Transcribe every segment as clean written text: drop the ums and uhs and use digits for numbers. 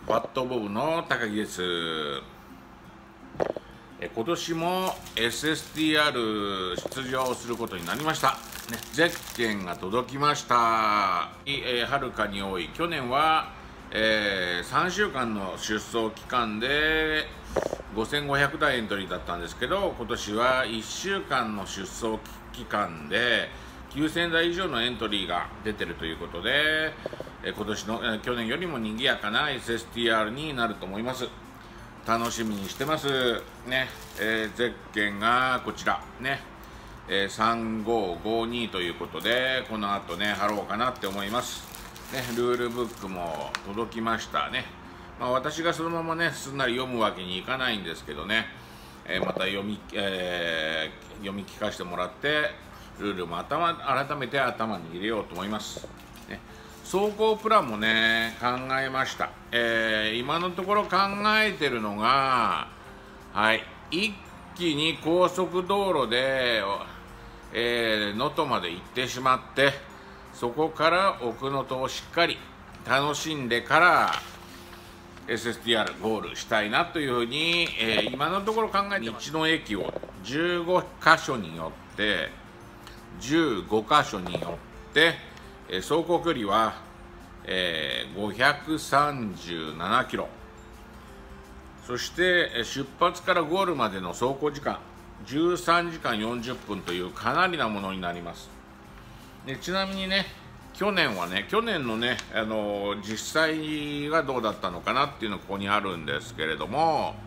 ファットボブの高木です。今年も SSTR 出場することになりました、ゼッケンが届きました。はるかに多い。去年は、3週間の出走期間で5500台エントリーだったんですけど、今年は1週間の出走期間で9000台以上のエントリーが出てるということで、今年の去年よりも賑やかな SSTR になると思います。楽しみにしてますね。ゼッケンがこちらね、3552ということで、この後ね貼ろうかなって思いますね。ルールブックも届きましたね。私がそのままねすんなり読むわけにいかないんですけどね、また読み聞かせてもらって、ルールも改めて頭に入れようと思いますね。走行プランもね考えました。今のところ考えてるのが、一気に高速道路で能登まで行ってしまって、そこから奥能登をしっかり楽しんでから、SSTR ゴールしたいなというふうに、今のところ考えてます。道の駅を15箇所によって15箇所によって走行距離は、537キロ、そして出発からゴールまでの走行時間13時間40分というかなりなものになります。でちなみにね、去年のね、実際がどうだったのかなっていうのがここにあるんですけれども、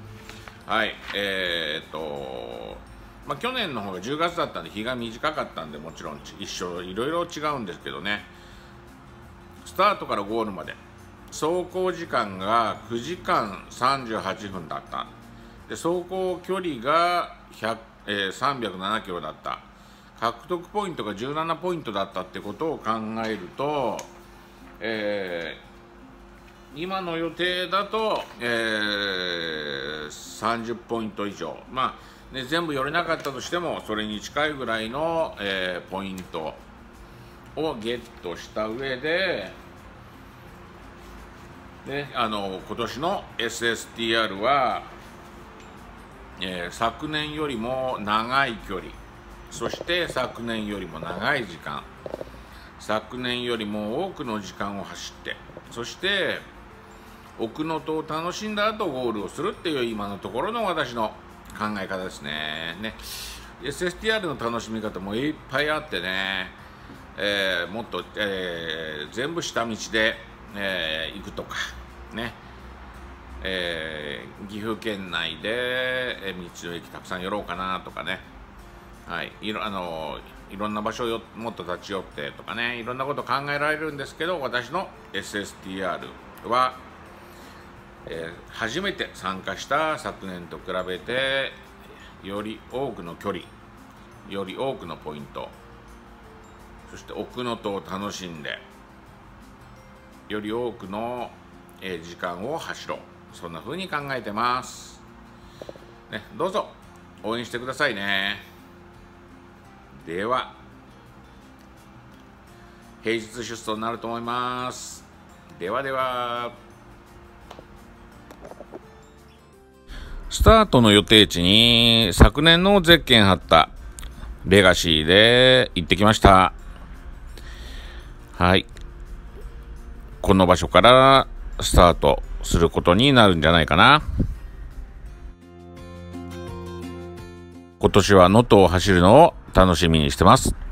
去年の方が10月だったんで日が短かったんで、もちろんいろいろ違うんですけどね、スタートからゴールまで走行時間が9時間38分だった。で走行距離が307キロだった。獲得ポイントが17ポイントだったってことを考えると、今の予定だと、30ポイント以上、全部寄れなかったとしてもそれに近いぐらいの、ポイントをゲットした上で、今年の SSTR は、昨年よりも長い距離、そして昨年よりも長い時間、昨年よりも多くの時間を走って、そして奥能登を楽しんだ後ゴールをするっていう今のところの私の考え方ですね。SSTR の楽しみ方もいっぱいあってね、もっと、全部下道で、行くとかね、岐阜県内で、道の駅たくさん寄ろうかなとかね、いろんな場所をもっと立ち寄ってとかね、いろんなこと考えられるんですけど、私の SSTR は、初めて参加した昨年と比べてより多くの距離、より多くのポイント、そして奥能登を楽しんでより多くの時間を走ろう、そんな風に考えてますね。どうぞ応援してくださいね。では平日出走になると思います。ではでは。スタートの予定地に昨年のゼッケン貼ったレガシーで行ってきました。この場所からスタートすることになるんじゃないかな。今年は能登を走るのを楽しみにしてます。